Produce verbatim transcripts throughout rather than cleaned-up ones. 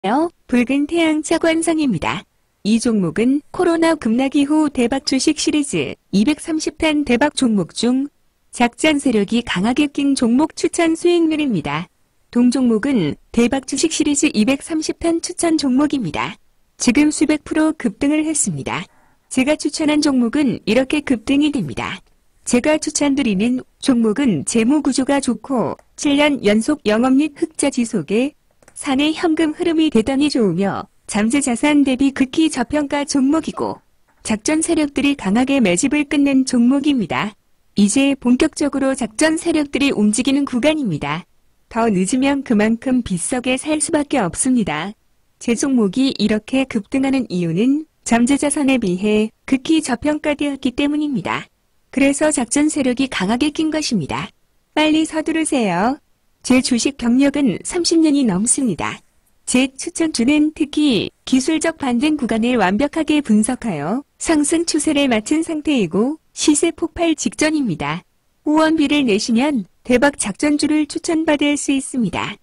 붉은 태양 차관상입니다. 이 종목은 코로나 급락 이후 대박 주식 시리즈 이백삼십 단 대박 종목 중 작전 세력이 강하게 낀 종목 추천 수익률입니다. 동종목은 대박 주식 시리즈 이백삼십 단 추천 종목입니다. 지금 수백 프로 급등을 했습니다. 제가 추천한 종목은 이렇게 급등이 됩니다. 제가 추천드리는 종목은 재무 구조가 좋고 칠 년 연속 영업이익 흑자 지속에 사내 현금 흐름이 대단히 좋으며 잠재 자산 대비 극히 저평가 종목이고 작전 세력들이 강하게 매집을 끝낸 종목입니다. 이제 본격적으로 작전 세력들이 움직이는 구간입니다. 더 늦으면 그만큼 빗석에 살 수밖에 없습니다. 제 종목이 이렇게 급등하는 이유는 잠재 자산에 비해 극히 저평가되었기 때문입니다. 그래서 작전 세력이 강하게 낀 것입니다. 빨리 서두르세요. 제 주식 경력은 삼십 년이 넘습니다. 제 추천주는 특히 기술적 반등 구간을 완벽하게 분석하여 상승 추세를 맞춘 상태이고 시세 폭발 직전입니다. 후원비를 내시면 대박 작전주를 추천받을 수 있습니다.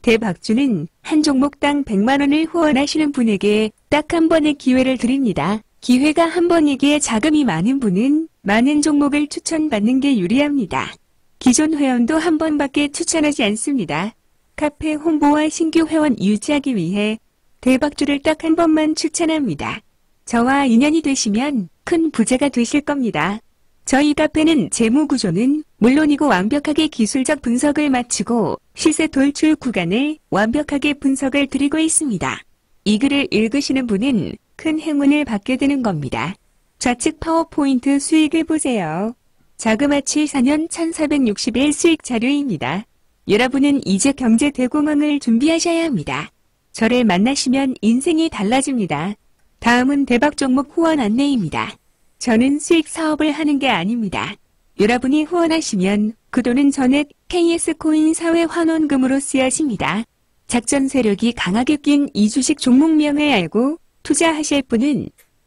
대박주는 한 종목당 백만 원을 후원하시는 분에게 딱 한 번의 기회를 드립니다. 기회가 한 번이기에 자금이 많은 분은 많은 종목을 추천받는 게 유리합니다. 기존 회원도 한 번밖에 추천하지 않습니다. 카페 홍보와 신규 회원 유치하기 위해 대박주를 딱 한 번만 추천합니다. 저와 인연이 되시면 큰 부자가 되실 겁니다. 저희 카페는 재무 구조는 물론이고 완벽하게 기술적 분석을 마치고 시세 돌출 구간을 완벽하게 분석을 드리고 있습니다. 이 글을 읽으시는 분은 큰 행운을 받게 되는 겁니다. 좌측 파워포인트 수익을 보세요. 자그마치 사 년 천사백육십 일 수익 자료입니다. 여러분은 이제 경제 대공황을 준비하셔야 합니다. 저를 만나시면 인생이 달라집니다. 다음은 대박 종목 후원 안내입니다. 저는 수익 사업을 하는 게 아닙니다. 여러분이 후원하시면 그 돈은 전액 케이에스코인 사회 환원금으로 쓰여집니다. 작전 세력이 강하게 낀 이 주식 종목명을 알고 투자하실 분은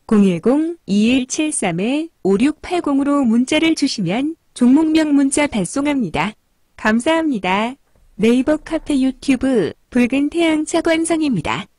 공일공 이일칠삼 오육팔공으로 문자를 주시면 종목명 문자 발송합니다. 감사합니다. 네이버 카페 유튜브 붉은 태양 차관상입니다.